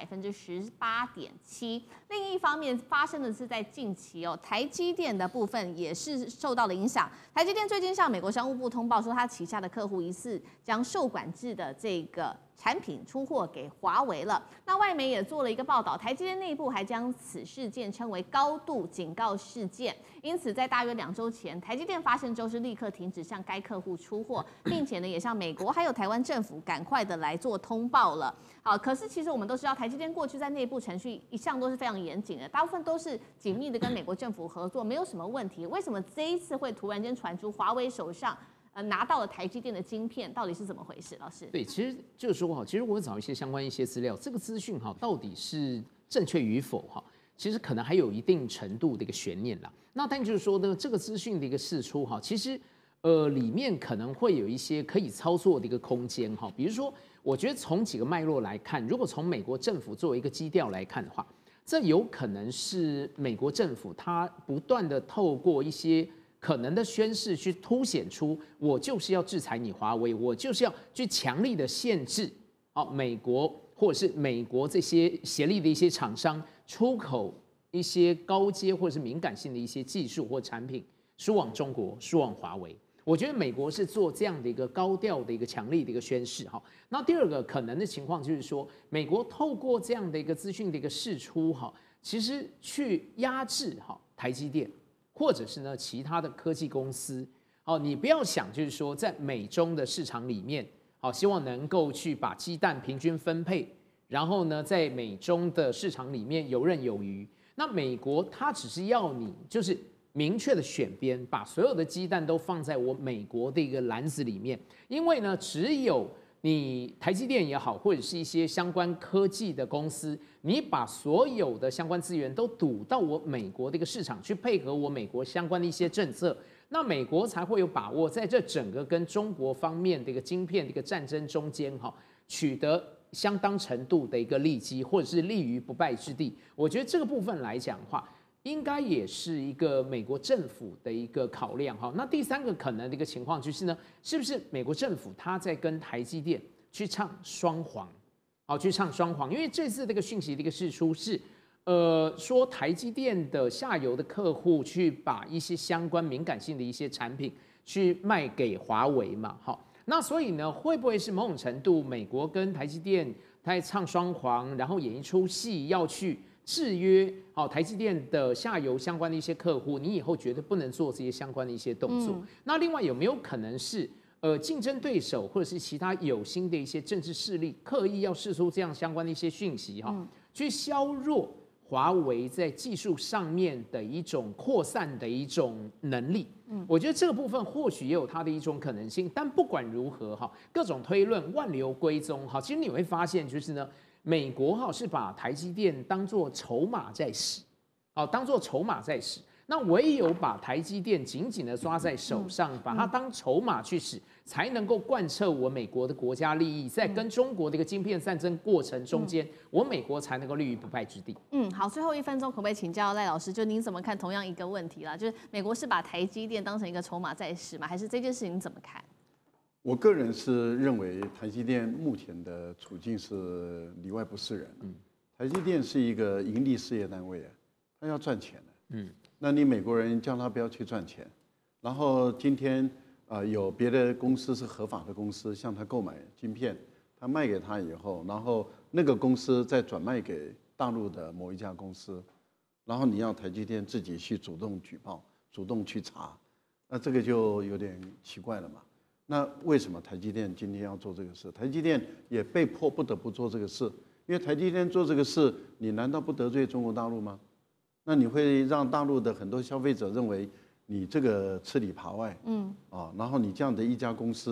18.7%。另一方面，发生的是在近期台积电的部分也是受到了影响。台积电最近向美国商务部通报说，他旗下的客户疑似将受管制的这个产品出货给华为了。那外媒也做了一个报道，台积电内部还将此事件称为高度警告事件。因此，在大约2周前，台积电发现之后是立刻停止向该客户出货，并且呢也向美国还有台湾政府赶快的来做通报了。好，可是其实我们都知道，台积电过去在内部程序一向都是非常严谨的，大部分都是紧密的跟美国政府合作，没有什么问题。为什么这一次会突然间传出华为手上拿到了台积电的晶片，到底是怎么回事？老师， 对，其实就是说哈，其实我找一些相关一些资料，这个资讯哈到底是正确与否哈，其实可能还有一定程度的一个悬念啦。那但就是说呢，这个资讯的一个释出哈，其实里面可能会有一些可以操作的一个空间哈，比如说，我觉得从几个脉络来看，如果从美国政府作为一个基调来看的话，这有可能是美国政府它不断的透过一些可能的宣示去凸显出，我就是要制裁你华为，我就是要去强力的限制美国或者是美国这些协力的一些厂商出口一些高阶或者是敏感性的一些技术或产品输往中国，输往华为。我觉得美国是做这样的一个高调的一个强力的一个宣示哈。那第二个可能的情况就是说，美国透过这样的一个资讯的一个释出哈，其实去压制台积电或者是呢其他的科技公司。你不要想就是说在美中的市场里面，希望能够去把鸡蛋平均分配，然后呢在美中的市场里面游刃有余。那美国它只是要你就是明确的选边，把所有的鸡蛋都放在我美国的一个篮子里面，因为呢，只有你台积电也好，或者是一些相关科技的公司，你把所有的相关资源都赌到我美国的一个市场去，配合我美国相关的一些政策，那美国才会有把握在这整个跟中国方面的一个晶片的一个战争中间取得相当程度的一个利基，或者是立于不败之地。我觉得这个部分来讲的话，应该也是一个美国政府的一个考量哈。那第三个可能的一个情况就是呢，是不是美国政府他在跟台积电去唱双簧，去唱双簧？因为这次这个讯息的一个释出是，说台积电的下游的客户去把一些相关敏感性的一些产品去卖给华为嘛，好，那所以呢，会不会是某种程度美国跟台积电他在唱双簧，然后演一出戏要去制约台积电的下游相关的一些客户，你以后绝对不能做这些相关的一些动作。那另外有没有可能是竞争对手或者是其他有心的一些政治势力刻意要释出这样相关的一些讯息去削弱华为在技术上面的一种扩散的一种能力？我觉得这个部分或许也有它的一种可能性。但不管如何各种推论万流归宗其实你会发现就是呢，美国是把台积电当作筹码在使，当作筹码在使。那唯有把台积电紧紧的抓在手上，把它当筹码去使，才能够贯彻我美国的国家利益，在跟中国的一个晶片战争过程中间，我美国才能够立于不败之地。 好，最后1分钟，可不可以请教赖老师，就您怎么看同样一个问题啦？就是美国是把台积电当成一个筹码在使吗？还是这件事情你怎么看？ 我个人是认为台积电目前的处境是里外不是人。台积电是一个盈利事业单位它要赚钱的。那你美国人叫他不要去赚钱，然后今天有别的公司是合法的公司向他购买晶片，他卖给他以后，然后那个公司再转卖给大陆的某一家公司，然后你要台积电自己去主动举报、主动去查，那这个就有点奇怪了嘛。那为什么台积电今天要做这个事？台积电也被迫不得不做这个事，因为台积电做这个事，你难道不得罪中国大陆吗？那你会让大陆的很多消费者认为你这个吃里扒外，然后你这样的一家公司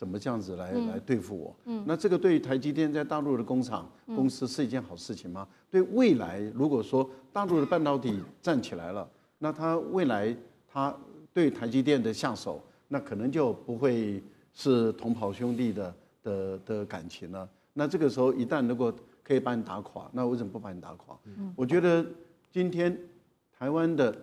怎么这样子来对付我？那这个对于台积电在大陆的工厂公司是一件好事情吗？对未来，如果说大陆的半导体站起来了，那它未来它对台积电的下手，那可能就不会是同袍兄弟的感情了。那这个时候一旦如果可以把你打垮，那为什么不把你打垮？我觉得今天台湾的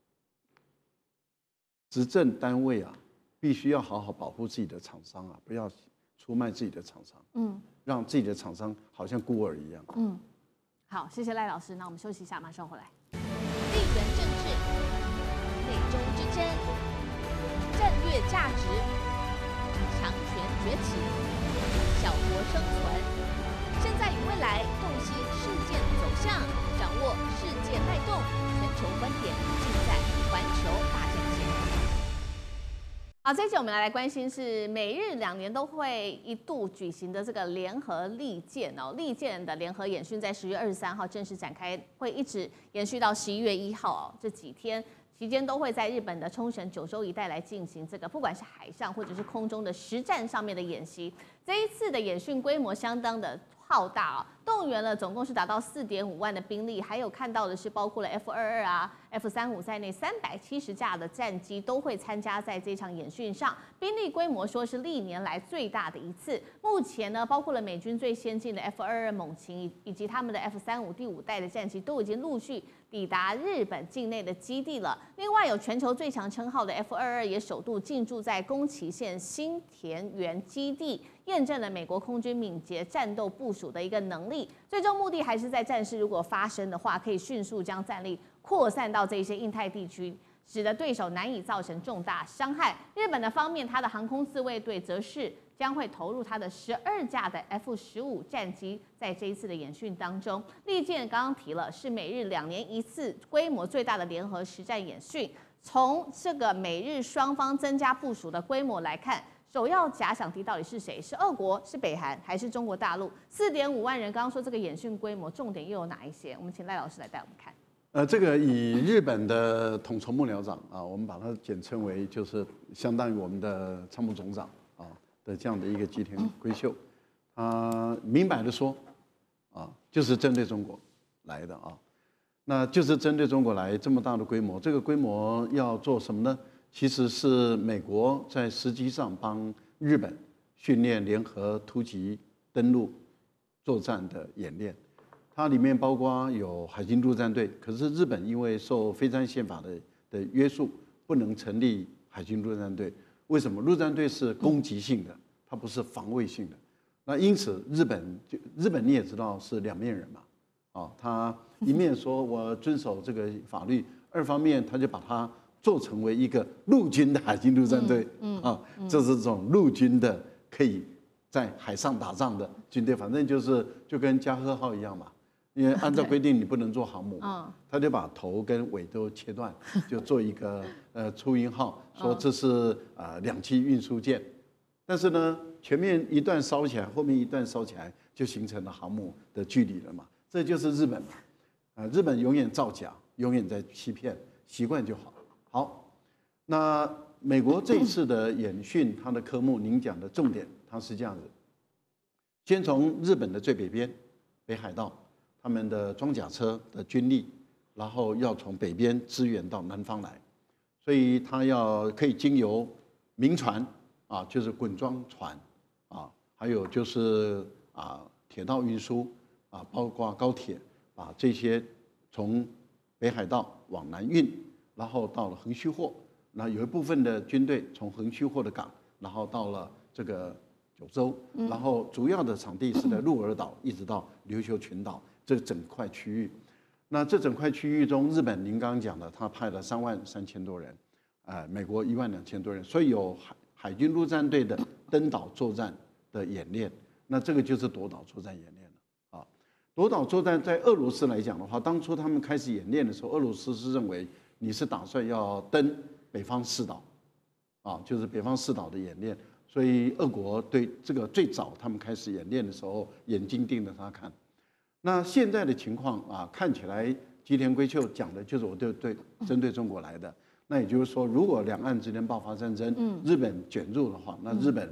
执政单位啊，必须要好好保护自己的厂商啊，不要出卖自己的厂商，让自己的厂商好像孤儿一样。 好，谢谢赖老师。那我们休息一下，马上回来。 地缘政治、内中之争、战略价值、强权崛起、小国生存。现在与未来，洞悉事件走向，掌握世界脉动，全球观点尽在环球大战线。 好，这一集我们来关心是美日2年都会一度举行的这个联合利剑哦，利剑的联合演训在10月23号正式展开，会一直延续到11月1号哦，这几天期间都会在日本的冲绳、九州一带来进行这个不管是海上或者是空中的实战上面的演习。这一次的演训规模相当的浩大啊，动员了总共是达到4.5万的兵力，还有看到的是包括了 F-22啊、F-35在内370架的战机都会参加在这场演训上，兵力规模说是历年来最大的一次。目前呢，包括了美军最先进的 F-22猛禽以及他们的 F-35第5代的战机都已经陆续抵达日本境内的基地了。另外有全球最强称号的 F-22也首度进驻在宫崎县新田园基地，验证了美国空军敏捷战斗部署的一个能力。最终目的还是在战事如果发生的话，可以迅速将战力扩散到这些印太地区，使得对手难以造成重大伤害。日本的方面，它的航空自卫队则是将会投入它的12架的 F-15战机，在这一次的演训当中，利剑刚刚提了，是美日2年一次规模最大的联合实战演训。从这个美日双方增加部署的规模来看，首要假想敌到底是谁？是俄国、是北韩，还是中国大陆？4.5万人，刚刚说这个演训规模，重点又有哪一些？我们请赖老师来带我们看。 这个以日本的统筹幕僚长啊，我们把它简称为就是相当于我们的参谋总长啊的这样的一个吉田圭秀，他明白的说，啊，就是针对中国来的啊，那就是针对中国来这么大的规模，这个规模要做什么呢？其实是美国在实际上帮日本训练联合突击登陆作战的演练。它里面包括有海军陆战队，可是日本因为受非战宪法的约束，不能成立海军陆战队。为什么？陆战队是攻击性的，它不是防卫性的。那因此日本你也知道是两面人嘛，啊，他一面说我遵守这个法律，二方面他就把它做成为一个陆军的海军陆战队，啊，这是这种陆军的可以在海上打仗的军队，反正就跟加贺号一样嘛。因为按照规定你不能做航母，他就把头跟尾都切断，就做一个出云号，说这是2栖运输舰，但是呢前面一段烧起来，后面一段烧起来，就形成了航母的距离了嘛。这就是日本嘛，日本永远造假，永远在欺骗，习惯就好。好，那美国这一次的演训，它的科目您讲的重点，它是这样子，先从日本的最北边北海道。他们的装甲车的军力，然后要从北边支援到南方来，所以他可以经由民船啊，就是滚装船啊，还有就是铁道运输啊，包括高铁，把这些从北海道往南运，然后到了横须贺，那有一部分的军队从横须贺的港，然后到了这个九州，然后主要的场地是在鹿儿岛，一直到琉球群岛。这整块区域，那这整块区域中，日本您刚刚讲的，他派了33000多人，美国12000多人，所以有海军陆战队的登岛作战的演练，那这个就是夺岛作战演练了啊。夺岛作战在俄罗斯来讲的话，当初他们开始演练的时候，俄罗斯是认为你是打算要登北方四岛，啊，就是北方四岛的演练，所以俄国对这个最早他们开始演练的时候，眼睛盯着他看。那现在的情况啊，看起来吉田圭秀讲的就是我针对中国来的。那也就是说，如果两岸之间爆发战争，日本卷入的话，那日本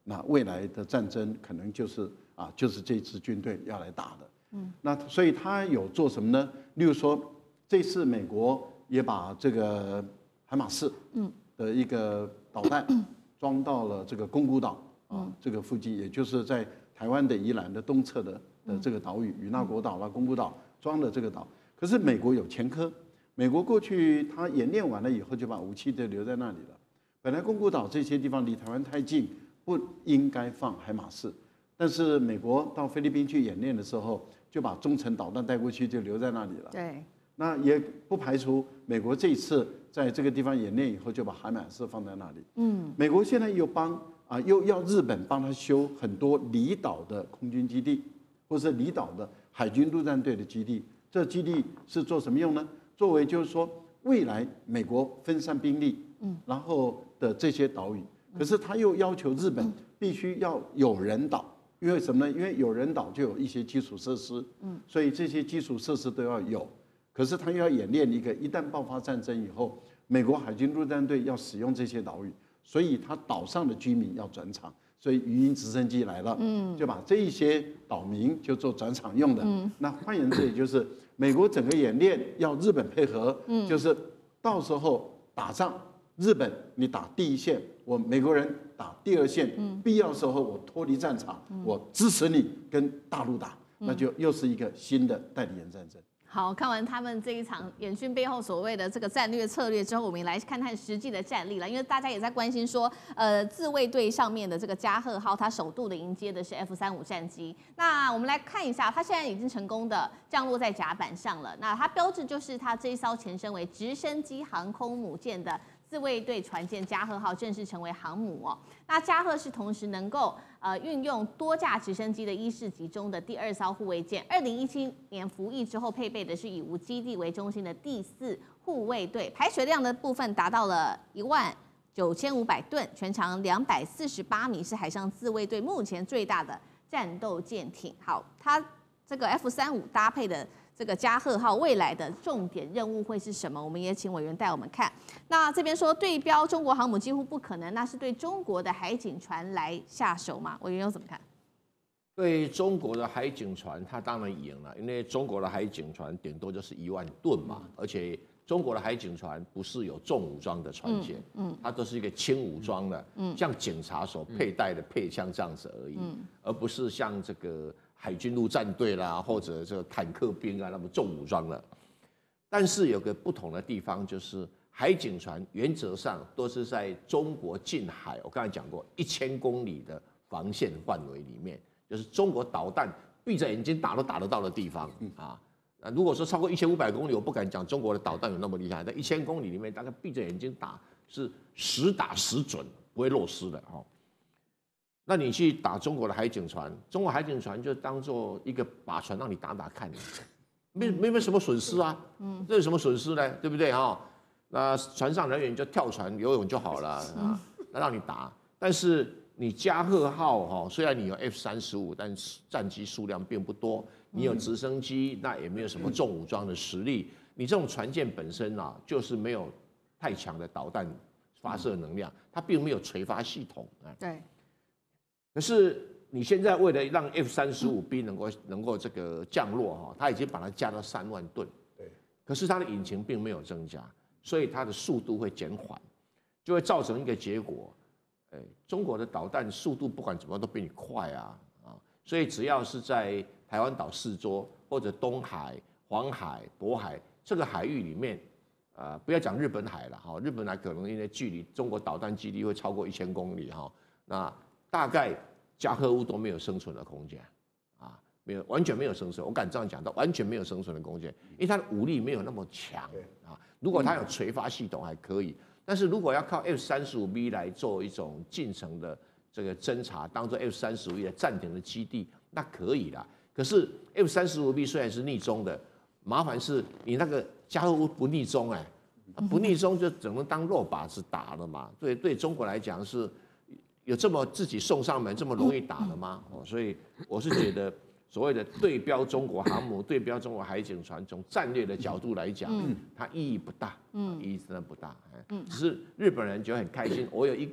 那未来的战争可能就是这支军队要来打的。那所以他有做什么呢？例如说，这次美国也把这个海马式的一个导弹装到了这个宫古岛这个附近，也就是在台湾的宜兰的东侧的这个岛屿，与那国岛啦、宫古岛装的这个岛。可是美国有前科，美国过去他演练完了以后就把武器都留在那里了。本来宫古岛这些地方离台湾太近，不应该放海马式。但是美国到菲律宾去演练的时候，就把中程导弹带过去，就留在那里了。 对， 那也不排除美国这一次在这个地方演练以后，就把海马式放在那里。美国现在又要日本帮他修很多离岛的空军基地，或是离岛的海军陆战队的基地。这基地是做什么用呢？作为就是说未来美国分散兵力，然后的这些岛屿，可是他又要求日本必须要有人岛，因为什么呢？因为有人岛就有一些基础设施，所以这些基础设施都要有。可是他又要演练一个，一旦爆发战争以后，美国海军陆战队要使用这些岛屿，所以他岛上的居民要转场，所以鱼鹰直升机来了，就把这一些岛民就做转场用的。那换言之，也就是美国整个演练要日本配合，就是到时候打仗，日本你打第一线，我美国人打第二线，必要时候我脱离战场，我支持你跟大陆打，那就又是一个新的代理人战争。 好，看完他们这一场演训背后所谓的这个战略策略之后，我们来看看实际的战力了。因为大家也在关心说，自卫队上面的这个加贺号，它首度的迎接的是 F-35战机。那我们来看一下，它现在已经成功的降落在甲板上了。那它标志就是它这一艘前身为直升机航空母舰的自卫队船舰加贺号正式成为航母哦。那加贺是同时能够运用多架直升机的伊式级中的第2艘护卫舰。2017年服役之后，配备的是以无基地为中心的第4护卫队，排水量的部分达到了19500吨，全长248米，是海上自卫队目前最大的战斗舰艇。好，它这个 F-35搭配的这个加贺号未来的重点任务会是什么？我们也请委员带我们看。那这边说对标中国航母几乎不可能，那是对中国的海警船来下手吗？委员又怎么看？ 对中国的海警船，它当然赢了，因为中国的海警船顶多就是1万吨嘛，而且中国的海警船不是有重武装的船舰，它都是一个轻武装的，像警察所佩戴的配枪这样子而已，而不是像这个海军陆战队啦，或者这个坦克兵啊那么重武装的。但是有个不同的地方，就是海警船原则上都是在中国近海，我刚才讲过1000公里的防线范围里面，就是中国导弹闭着眼睛打都打得到的地方啊。如果说超过1500公里，我不敢讲中国的导弹有那么厉害，在1000公里里面，大概闭着眼睛打是实打实准，不会漏失的哈。那你去打中国的海警船，中国海警船就当做一个靶船让你打打看，没什么损失啊，这有什么损失呢？对不对哈？那船上人员就跳船游泳就好了啊，那让你打。但是你加贺号哈，虽然你有 F-35，但战机数量并不多，你有直升机，那也没有什么重武装的实力。你这种船舰本身啊，就是没有太强的导弹发射能量，它并没有垂发系统啊。 对。 可是你现在为了让 F-35B 能够这个降落哈，它已经把它加到3万吨，对。可是它的引擎并没有增加，所以它的速度会减缓，就会造成一个结果，中国的导弹速度不管怎么都比你快啊，所以只要是在台湾岛四周或者东海、黄海、渤海这个海域里面，不要讲日本海了哈，日本海可能因为距离中国导弹基地会超过1000公里哈，那大概加贺乌都没有生存的空间，没有，完全没有生存。我敢这样讲，它完全没有生存的空间，因为它的武力没有那么强啊。如果它有垂发系统还可以，但是如果要靠 F-35B 来做一种近程的这个侦察，当做 F-35B 的暂停的基地，那可以啦。可是 F-35B 虽然是逆中的，麻烦是你那个加贺乌不逆中不逆中就只能当肉靶子打了嘛。对中国来讲是。有这么自己送上门这么容易打的吗？所以我是觉得所谓的对标中国航母、对标中国海警船，从战略的角度来讲，它意义不大，意义真的不大。只是日本人觉得很开心，我有一个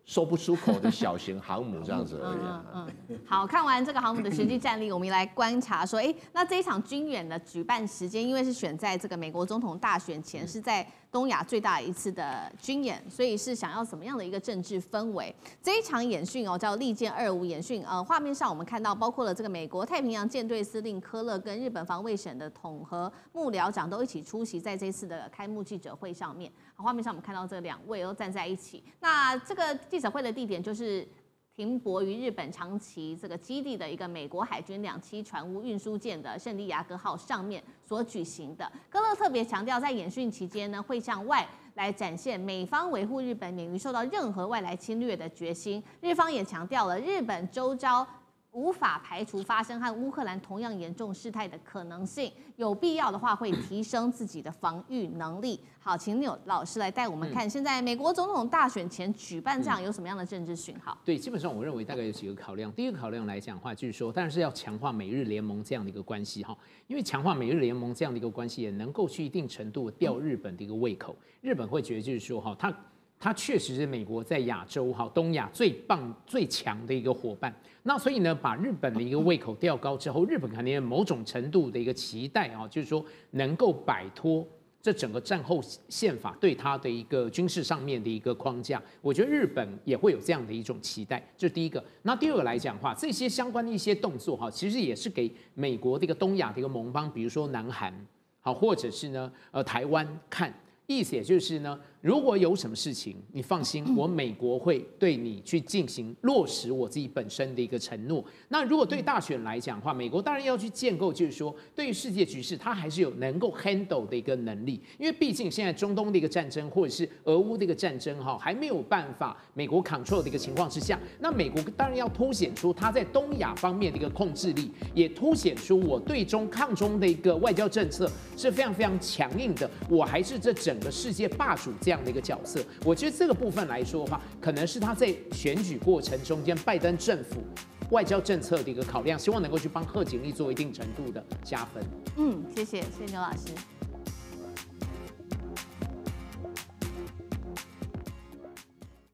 说不出口的小型航母这样子而已啊。 好，看完这个航母的实际战力，我们来观察说，那这一场军演的举办时间，因为是选在这个美国总统大选前，是在东亚最大一次的军演，所以是想要什么样的一个政治氛围？这一场演训叫利剑25演训，画面上我们看到包括了这个美国太平洋舰队司令科勒跟日本防卫省的统合幕僚长都一起出席在这次的开幕记者会上面。画面上我们看到这2位都站在一起，那这个记者会的地点就是停泊于日本长崎这个基地的一个美国海军2栖船坞运输舰的圣地亚哥号上面所举行的。科勒特别强调，在演训期间呢，会向外来展现美方维护日本免于受到任何外来侵略的决心。日方也强调了日本周遭无法排除发生和乌克兰同样严重事态的可能性，有必要的话会提升自己的防御能力。好，请钮老师来带我们看，现在美国总统大选前举办这样有什么样的政治讯号？ 对，基本上我认为大概有几个考量。第一个考量来讲的话，就是说，当然是要强化美日联盟这样的一个关系哈，因为强化美日联盟这样的一个关系，也能够去一定程度吊日本的一个胃口。日本会觉得就是说哈，它确实是美国在亚洲哈东亚最棒最强的一个伙伴。那所以呢，把日本的一个胃口吊高之后，日本肯定有某种程度的一个期待啊，就是说能够摆脱这整个战后宪法对它的一个军事上面的一个框架。我觉得日本也会有这样的一种期待，这是第一个。那第二个来讲的话，这些相关的一些动作哈，其实也是给美国这个东亚的一个盟邦，比如说南韩，好，或者是呢台湾看。意思也就是呢，如果有什么事情，你放心，我美国会对你去进行落实我自己本身的一个承诺。那如果对大选来讲的话，美国当然要去建构，就是说对于世界局势，它还是有能够 handle 的一个能力。因为毕竟现在中东的一个战争，或者是俄乌的一个战争哈，还没有办法美国 control 的一个情况之下，那美国当然要凸显出它在东亚方面的一个控制力，也凸显出我对中抗中的一个外交政策是非常非常强硬的。我还是这整个世界霸主这样的一个角色，我觉得这个部分来说的话，可能是他在选举过程中间拜登政府外交政策的一个考量，希望能够去帮贺锦丽做一定程度的加分。 谢谢牛老师。